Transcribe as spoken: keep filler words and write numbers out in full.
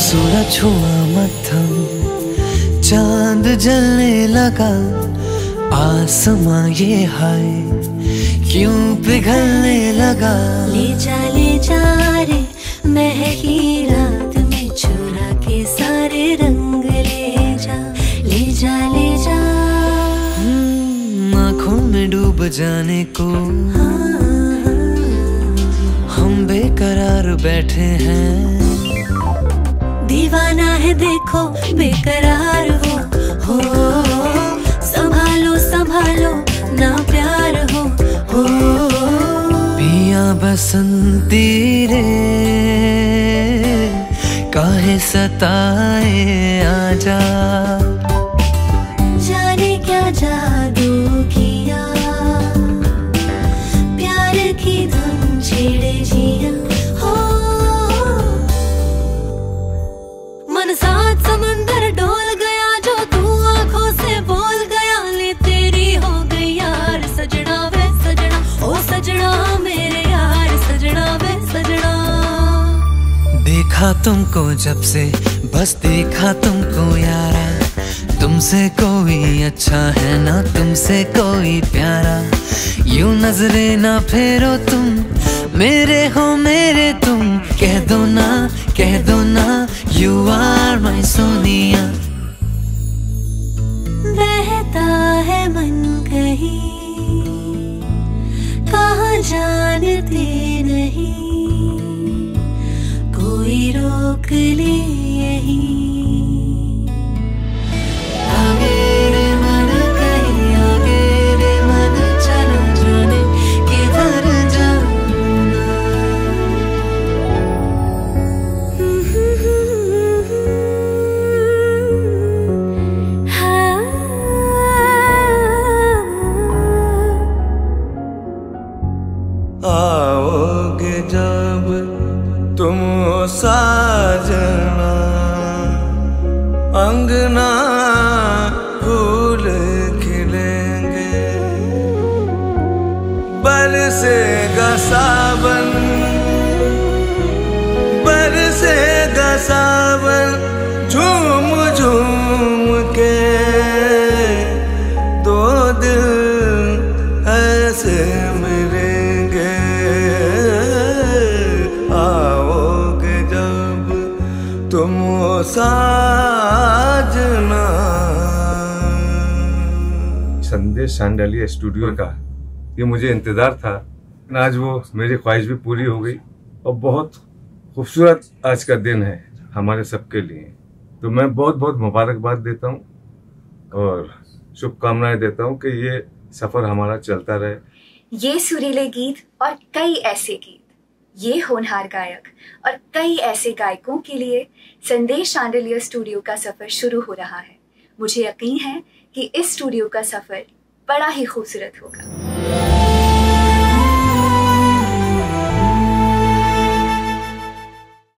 सूरज हुआ मध्यम, चांद जलने लगा, आसमां ये हाय क्यों पिघलने लगा। ले जा ले जा रे महकी रात में चुरा के सारे रंग ले जा, ले जा ले जा। आँखों में डूब जाने को हम बेकरार बैठे हैं। दीवाना है देखो बेकरार हो, हो संभालो संभालो ना प्यार हो, हो। पिया बसंती रे काहे सताए आजा, जाने क्या जादू किया, प्यार की धुन छेड़े जिया। मन साथ समंदर डोल गया जो तू आंखों से बोल गया, ले तेरी हो गई यार सजना वे सजना, ओ सजना मेरे यार सजना वे सजना। देखा तुमको जब से बस देखा तुमको यारा, तुमसे कोई अच्छा है ना तुमसे कोई प्यारा। यूं नजरे ना फेरो तुम, मेरे हो मेरे तुम, कह दो ना कह दो ना यू आर माय सोनिया। बहता है मन कहीं कहाँ जानते नहीं, कोई रोक ले यहीं। आगे रे मन कहीं आगे रे मन चलो जाने किधर जाना। आओगे जब तुम साजना, अंगना फूल खिलेंगे, बरसेगा सावन बरसेगा सावन, झूम झूम के दो दिल ऐसे मिलेंगे। आओगे जब तुम साजना। संदेश शांडिल्य स्टूडियो का ये मुझे इंतजार था, आज वो मेरी ख्वाहिश भी पूरी हो गई और बहुत खूबसूरत आज का दिन है हमारे सबके लिए। तो मैं बहुत बहुत मुबारकबाद देता हूँ और शुभकामनाएं देता हूँ कि ये सफर हमारा चलता रहे। ये सुरीले गीत और कई ऐसे गीत, ये होनहार गायक और कई ऐसे गायकों के लिए संदेश शांडिल्य स्टूडियो का सफर शुरू हो रहा है। मुझे यकीन है कि इस स्टूडियो का सफर बड़ा ही खूबसूरत होगा।